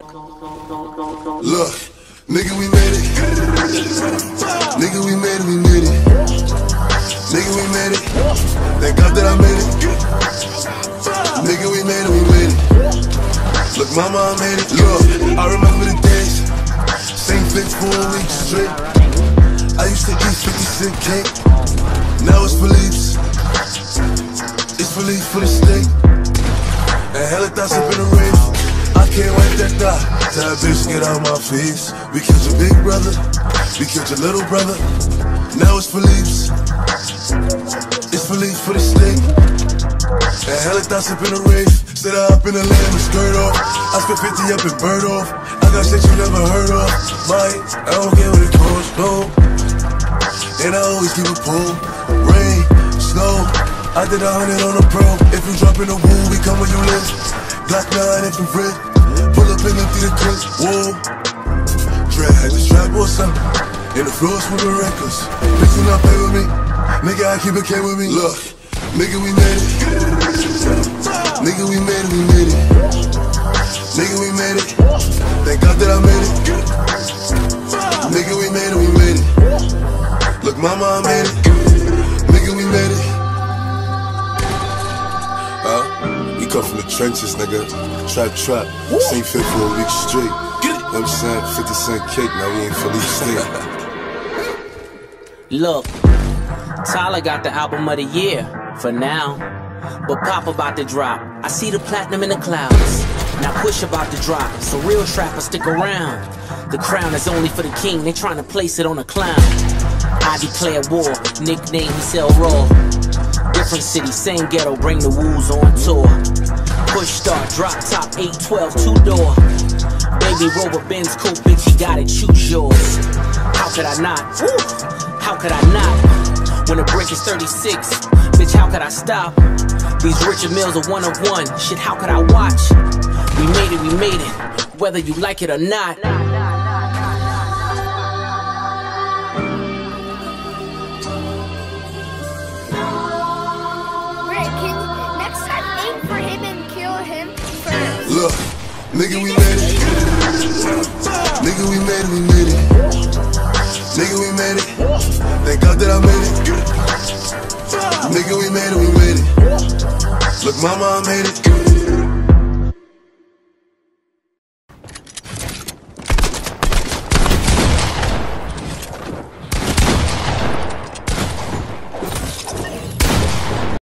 Look, nigga, we made it. Nigga, we made it, we made it. Nigga, we made it. Thank God that I made it. Nigga, we made it, we made it. Look, mama, I made it. Look, I remember the days. Same fix for a week straight. I used to eat 50-cent cake. Now it's Philippe's. It's Philippe's for the steak. And hella thoughts up in the rave. I can't wipe that thought. Tell that bitch get out my face. We killed your big brother. We killed your little brother. Now it's Philippe's. It's Philippe's for the steak. And hella thoughts up in the rave. Sit up in the land with skirt off. I spent 50 up and bird off. I got shit you never heard of. Mike, I don't care what it costs, no. And I always keep a pool. Rain, snow. I did 100 on a pro. If you drop in the woo, we come where you live. Glock 9 infrared. Pull up and empty the clip. Whoa. Dread had the strap or something. And the floor swimming reckless. Bitch, do not play with me. Nigga, I keep a K with me. Look, nigga, we made it. Nigga, we made it, we made it. Nigga, we made it. Thank God that I made it. Nigga, we made it, we made it. Look, mama, I made it. Nigga, we made it. He come from the trenches, nigga. Trap. Same fit for a week straight. You know what I'm saying? 50-cent cake, now we ain't Philippe's steak. Look, Tyler got the album of the year, for now. But Pop about to drop. I see the platinum in the clouds. Now Push about to drop, so real trappers stick around. The crown is only for the king, they trying to place it on a clown. I declare war, nickname he sell raw. Different city, same ghetto, bring the woos on tour. Push start, drop top, 812, two-door. Baby Rover Benz coupe, bitch, you gotta choose yours. How could I not? Woo! How could I not? When the brick is 36, bitch, how could I stop? These Richard Mills are one of one. Shit, how could I watch? We made it, whether you like it or not. Next time, aim for him and kill him first. Look, nigga, we made it. Nigga, we made it, we made it. Nigga, we made it. Thank God that I made it. Nigga, we made it, we made it. Look, mama, I made it.